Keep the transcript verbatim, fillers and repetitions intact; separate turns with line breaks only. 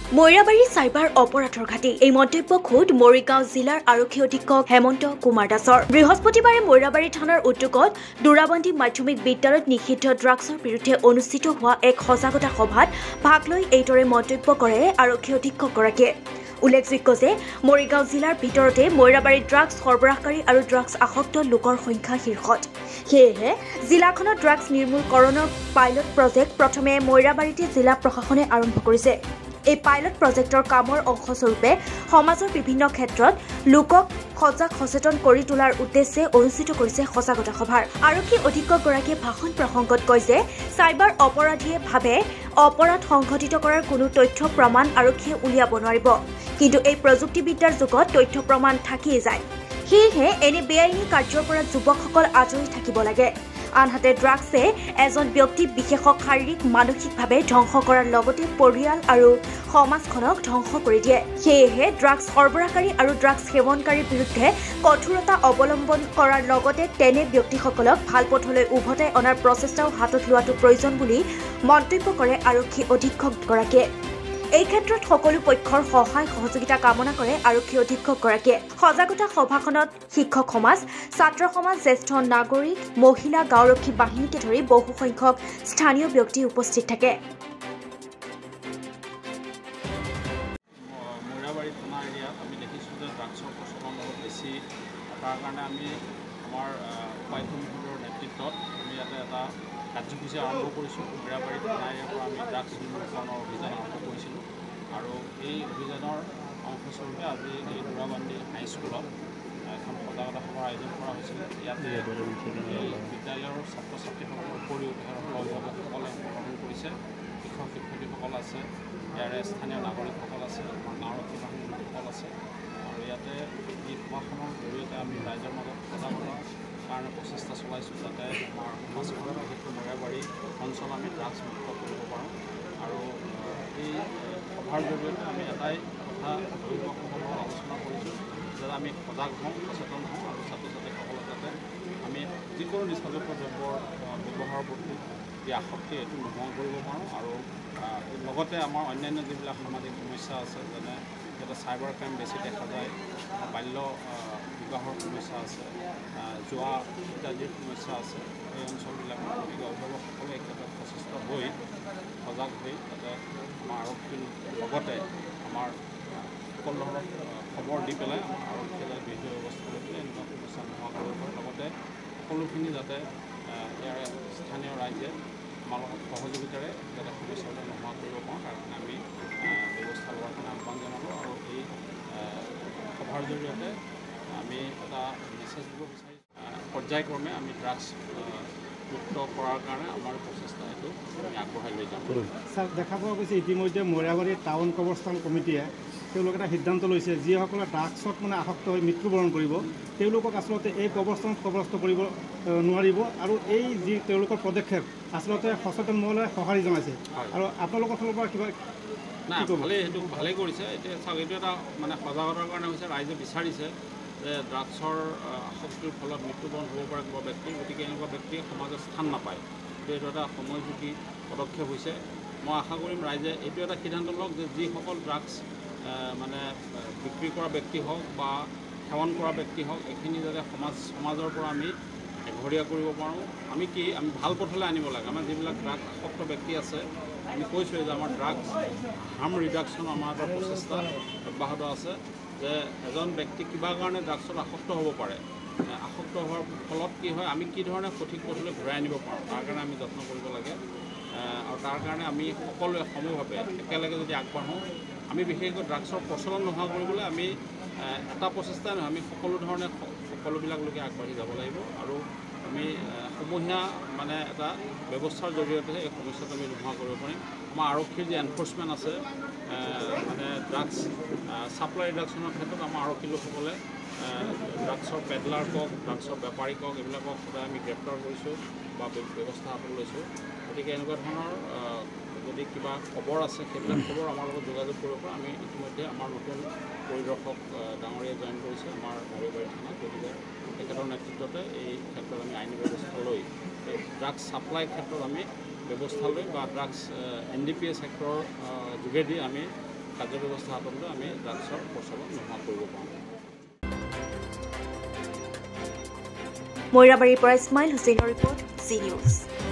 Moirabari cyber অপৰাধৰ ঘাটি এই মন্তব্য খোদ মৰিগাঁও জিলাৰ আৰক্ষী অধীক্ষক হেমন্ত কুমাৰ দাসৰ বৃহস্পতিবাৰে মৈৰাবাৰী থানাৰ উদ্যোগত দুৰাবন্দী মাধ্যমিক বিদ্যালয়ত নিষিদ্ধ ড্ৰাগছৰ বিৰুদ্ধে অনুষ্ঠিত হোৱা এক সজাগতা সভাত ভাগ লৈ এইদৰে মন্তব্য কৰে আৰক্ষী অধীক্ষকগৰাকীয়ে। উল্লেখযোগ্য যে মৰিগাঁও জিলাৰ ভিতৰতে মৈৰাবাৰী ড্ৰাগছ সৰবৰাহকাৰী আৰু ড্ৰাগছ আসক্ত লোকৰ সংখ্যা শীৰ্ষত। সেয়েহে জিলাখনত ড্ৰাগছ নিৰ্মূলকৰণৰ পাইলট প্ৰজেক্ট প্ৰথমে মৈৰাবাৰীতে জিলা প্ৰশাসনে আৰম্ভ কৰিছে। এই পাইলট প্ৰজেক্টৰ কামৰ অংশস্বৰূপে সমাজৰ বিভিন্ন ক্ষেত্ৰত লোকক সজাগ সচেতন কৰি তোলাৰ উদ্দেশ্যে অনুষ্ঠিত কৰিছে সজাগতা সভাৰ। আৰক্ষী অধীক্ষকগৰাকীয়ে ভাষণ প্ৰসংগত কয় যে চাইবাৰ অপৰাধীয়ে ভাবে অপৰাধ সংঘটিত কৰাৰ কোনো তথ্য প্ৰমাণ আৰক্ষীয়ে উলিয়াব নোৱাৰিব, কিন্তু এই প্ৰযুক্তিবিদ্যাৰ যুগত তথ্য প্ৰমাণ থাকিয়েই যায়। সেয়েহে এনে বেআইনী কাৰ্যৰ পৰা যুৱকসকল আঁতৰি থাকিব লাগে। আনহাতে ড্ৰাগছে এজন ব্যক্তি বিশেষক শাৰীৰিক মানসিকভাৱে ধ্বংস কৰাৰ লগতে পৰিয়াল আৰু সমাজখনক ধ্বংস কৰি দিয়ে। সেয়েহে ড্ৰাগছ সৰবৰাহকাৰী আৰু ড্ৰাগছ সেৱনকাৰীৰ বিৰুদ্ধে কঠোৰতা অৱলম্বন কৰাৰ লগতে তেনে ব্যক্তিসকলক ভাল পথলৈ উভতাই অনাৰ প্ৰচেষ্টাও হাতত লোৱাটো প্ৰয়োজন বুলি মন্তব্য কৰে আৰক্ষী অধীক্ষকগৰাকীয়ে। এই ক্ষেত্ৰত সকলো পক্ষৰ সহায় সহযোগিতা কামনা কৰে আৰক্ষী অধীক্ষকগৰাকীয়ে। সজাগতা সভাখনত শিক্ষক সমাজ, ছাত্ৰ সমাজ, জ্যেষ্ঠ নাগৰিক, মহিলা, গাঁওৰক্ষী বাহিনীকে ধৰি বহু সংখ্যক স্থানীয় ব্যক্তি উপস্থিত থাকে।
মৈৰাবাৰী থানা এৰিয়াত আমি দেখিছোঁ যে ড্ৰাগছৰ প্ৰচলন বহুত বেছি। তাৰ কাৰণে আমি আমাৰ উপায়ুক্তৰ নেতৃত্বত আমি ইয়াতে এটা কাৰ্যসূচী আৰম্ভ কৰিছোঁ। মৈৰাবাৰী থানা এৰিয়াৰ পৰা আমি ড্ৰাগছ নিৰ্মূলকৰণৰ অভিযান আৰম্ভ কৰিছিলোঁ আৰু এই অভিযানৰ অংশস্বৰূপে আজি এই দুৰাবন্দী হাইস্কুলত এখন সজাগতা সভাৰ আয়োজন কৰা হৈছিল। ইয়াতে বিদ্যালয়ৰ ছাত্ৰ ছাত্ৰীসকলৰ উপৰিও অভিভাৱকসকলে অংশগ্ৰহণ কৰিছে, শিক্ষক শিক্ষয়িত্ৰীসকল আছে, ইয়াৰে স্থানীয় নাগৰিকসকল আছে, আমাৰ গাঁওৰক্ষী বাহিনীৰ লোকসকল আছে আৰু ইয়াতে এই সভাখনৰ জৰিয়তে আমি ৰাইজৰ মাজত সজাগতাৰ কাৰণে প্ৰচেষ্টা চলাইছোঁ যাতে আমাৰ সমাজখনৰ বিশেষকৈ মৈৰাবাৰী অঞ্চল আমি ড্ৰাগছ মুক্ত কৰিব পাৰোঁ। আৰু এই সভাৰ জৰিয়তে আমি এটাই কথা অভিভাৱকসকলৰ আলোচনা কৰিছোঁ যে আমি সজাগ হওঁ, সচেতন হওঁ আৰু ছাত্ৰ ছাত্ৰীসকলক যাতে আমি যিকোনো নিচাযুক্ত দ্ৰব্যৰ ব্যৱহাৰৰ প্ৰতি যি আসক্তি এইটো নোহোৱা কৰিব পাৰোঁ। আৰু লগতে আমাৰ অন্যান্য যিবিলাক সামাজিক সমস্যা আছে, যেনে ইয়াতে চাইবাৰ ক্ৰাইম বেছি দেখা যায়, বাল্য বিবাহৰ সমস্যা আছে, জুৱা ইত্যাদিৰ সমস্যা আছে, এই অঞ্চলবিলাকত গতিকে অভিভাৱকসকলে এই ক্ষেত্ৰত সচেষ্ট হৈ সজাগ হৈ যাতে আমাৰ আৰক্ষীৰ লগতে আমাৰ সকলো ধৰণৰ খবৰ দি পেলাই আমাৰ আৰক্ষীয়ে যাতে বিহিত ব্যৱস্থা লৈ পেলাই এনেকুৱা সমস্যা নোহোৱা কৰিব পাৰে। লগতে সকলোখিনি যাতে ইয়াৰ স্থানীয় ৰাইজে আমাৰ লগত সহযোগিতাৰে যাতে সমস্যাবিলাক নোহোৱা কৰিব পাৰোঁ তাৰ কাৰণে আমি ব্যৱস্থা লোৱাৰ কাৰণে আহ্বান জনালোঁ। আৰু এই সভাৰ জৰিয়তে আমি এটা মেছেজ দিব বিচাৰিছোঁ, পৰ্যায়ক্ৰমে আমি ড্ৰাগছ মুক্ত কৰাৰ কাৰণে আমাৰ প্ৰচেষ্টা এইটো আমি আগবঢ়াই লৈ যাম।
ছাৰ, দেখা পোৱা গৈছে ইতিমধ্যে মৈৰাবাৰী টাউন কবৰস্থান কমিটিয়ে তেওঁলোকে এটা সিদ্ধান্ত লৈছে, যিসকলে ড্ৰাগছত মানে আসক্ত হৈ মৃত্যুবৰণ কৰিব তেওঁলোকক আচলতে এই কবৰস্থানত কবৰস্থ কৰিব নোৱাৰিব। আৰু এই যি তেওঁলোকৰ পদক্ষেপ আচলতে সচেতন মহলে সঁহাৰি জনাইছে। আৰু আপোনালোকৰ ফালৰ পৰা কিবা
নাই, ভালেই, সেইটো ভালেই কৰিছে। এতিয়া চাওক, এইটো এটা মানে সজাগতাৰ কাৰণে হৈছে, ৰাইজে বিচাৰিছে যে ড্ৰাগছৰ আসক্তিৰ ফলত মৃত্যুবৰণ হ'ব পাৰে কিবা ব্যক্তি, গতিকে এনেকুৱা ব্যক্তিয়ে সমাজত স্থান নাপায়। গতিকে এইটো এটা সময়যোগী পদক্ষেপ হৈছে। মই আশা কৰিম ৰাইজে এইটো এটা সিদ্ধান্ত লওক যে যিসকল ড্ৰাগছ মানে বিক্ৰী কৰা ব্যক্তি হওক বা সেৱন কৰা ব্যক্তি হওক, এইখিনি যাতে সমাজ সমাজৰ পৰা আমি এঘৰীয়া কৰিব পাৰোঁ। আমি কি আমি ভাল পথলৈ আনিব লাগে। আমাৰ যিবিলাক ড্ৰাগছ আসক্ত ব্যক্তি আছে, আমি কৈছোঁ যে আমাৰ ড্ৰাগছ হাৰ্ম ৰিডাকশ্যন আমাৰ এটা প্ৰচেষ্টা অব্যাহত আছে, যে এজন ব্যক্তি কিবা কাৰণে ড্ৰাগছত আসক্ত হ'ব পাৰে, আসক্ত হোৱাৰ ফলত কি হয়, আমি কি ধৰণে সঠিক পথলৈ ঘূৰাই আনিব পাৰোঁ তাৰ কাৰণে আমি যত্ন কৰিব লাগে। আৰু তাৰ কাৰণে আমি সকলোৱে সমূহভাৱে একেলগে যদি আগবাঢ়োঁ, আমি বিশেষকৈ ড্ৰাগছৰ প্ৰচলন নোহোৱা কৰিবলৈ আমি এটা প্ৰচেষ্টাই নহয়, আমি সকলো ধৰণে সকলোবিলাক লোকে আগবাঢ়ি যাব লাগিব। আৰু আমি সমূহীয়া মানে এটা ব্যৱস্থাৰ জৰিয়তেহে এই সমস্যাটো আমি নোহোৱা কৰিব পাৰিম। আমাৰ আৰক্ষীৰ যি এনফৰ্চমেণ্ট আছে, মানে ড্ৰাগছ ছাপ্লাই ৰিডাকশ্যনৰ ক্ষেত্ৰত আমাৰ আৰক্ষী লোকসকলে ড্ৰাগছৰ পেডলাৰ কওক, ড্ৰাগছৰ বেপাৰী কওক, এইবিলাকক সদায় আমি গ্ৰেপ্তাৰ কৰিছোঁ বা ব্যৱস্থা হাতত লৈছোঁ। গতিকে এনেকুৱা ধৰণৰ যদি কিবা খবৰ আছে, সেইবিলাক খবৰ আমাৰ লগত যোগাযোগ কৰিব পাৰে। আমি ইতিমধ্যে আমাৰ নতুন পৰিদৰ্শক ডাঙৰীয়া জইন কৰিছে আমাৰ মৈৰাবাৰী থানাত, গতিকে তেখেতৰ নেতৃত্বতে এই ক্ষেত্ৰত আমি আইনী ব্যৱস্থা লৈ ড্ৰাগছ ছাপ্লাইৰ ক্ষেত্ৰত আমি ব্যৱস্থা লৈ বা drugs N D P A ছেক্টৰৰ যোগেদি আমি কাৰ্যব্যৱস্থা হাতত লৈ আমি ড্ৰাগছৰ প্ৰচলন নোহোৱা কৰিব পাৰোঁ।
মৈৰাবাৰীৰ পৰা ইছমাইল হুছেইনৰ ৰিপৰ্ট, জি নিউজ।